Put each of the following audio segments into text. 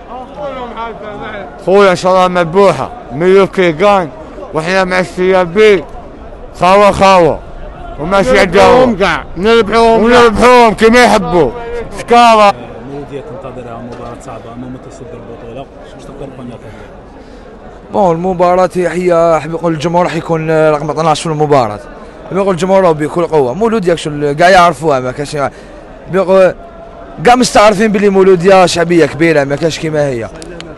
خويا ان شاء الله مذبوحه ملوكي كان واحنا مع السيابي خاوه وماشي عندهم كاع نربحوهم كما يحبوا شكاره. مولودية تنتظرها مباراة صعبة أمام متصدر البطولة، شنو تقدر تقول لنا؟ بون المباراة هي حاب يقول الجمهور راح يكون رقم 12 في المباراة، بيقول الجمهور بكل قوة. مولودية كاع يعرفوها، ما كاش كاع مستعرفين بلي مولودية شعبية كبيرة ما كاش كيما هي،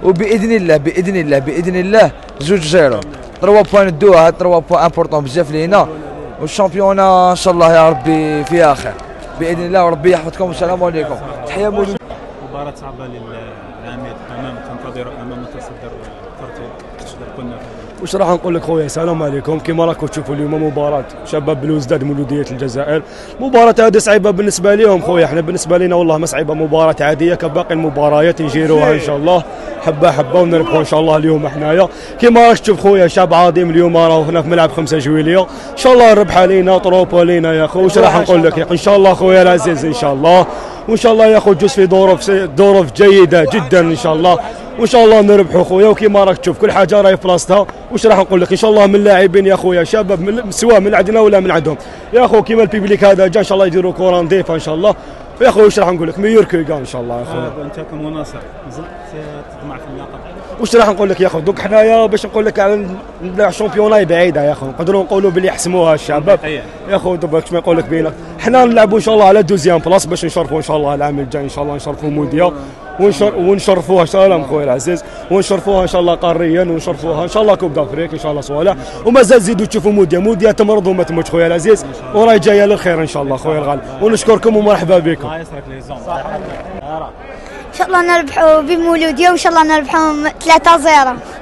وبإذن الله 2-0 3 بوان ندوها، 3 بوان امبورطون بزاف لينا، والشامبيونا ان شاء الله يا ربي فيها خير باذن الله، وربي يحفظكم والسلام عليكم. تحيه مولود. مباراة صعبة للعميد تنتظر امام متصدر الترتيب، تقدر تقول لنا؟ واش راح نقول لك خويا؟ السلام عليكم. كما راكم تشوفوا اليوم مباراة شباب بلوزداد مولودية الجزائر. مباراة هذه صعيبة بالنسبة لهم خويا، احنا بالنسبة لنا والله ما صعيبة، مباراة عادية كباقي المباريات نجيروها ان شاء الله حبة حبة ونربحوا ان شاء الله اليوم حنايا. كما راك تشوف خويا شعب عظيم اليوم راهو هنا في ملعب 5 جويلية، ان شاء الله الربح علينا طروبة لينا يا خو. واش راح نقول لك ان شاء الله خويا العزيز ان شاء الله، وان شاء الله يا خو جوز في ظروف جيدة جدا ان شاء الله، وان شاء الله نربحوا خويا. وكما راك تشوف كل حاجه راهي في بلاصتها. واش راح نقول لك ان شاء الله من اللاعبين يا خويا شباب سواء من عندنا ولا من عندهم يا خو، كيما البيبليك هذا جا ان شاء الله يديروا كره نظيفه ان شاء الله يا خويا. واش راح نقول لك ميور كيغا ان شاء الله يا خويا. انت كمناصر تطمع في اللقب، واش راح نقول لك يا خو؟ دوك حنايا باش نقول لك على الشامبيوناي بعيده يا خو، نقدروا نقولوا باللي يحسموها الشباب يا خو. دوك كما نقول لك بينا حنا نلعبوا ان شاء الله على دوزيام بلاص باش نشرفوا ان شاء الله العام الجاي ان شاء الله، نشرفوا موديا ونشرفوها سلام خويا العزيز، ونشرفوها ان شاء الله قاريا، ونشرفوها ان شاء الله كوب دافريك ان شاء الله صوالح. ومازال زيدوا تشوفوا موديا تمرض وما تموتش خويا العزيز، وراهي جايه للخير ان شاء الله خويا الغالي. ونشكركم ومرحبا بكم. ان شاء الله نربحوا بمولودية وان شاء الله نربحهم 3-0.